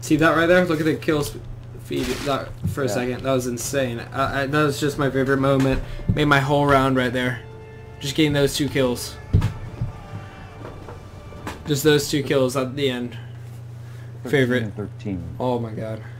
See that right there? Look at the kills feed that for a second. That was insane. That was just my favorite moment. Made my whole round right there. Just getting those 2 kills. Just those 2 kills at the end. 13 Favorite. and 13. Oh my god.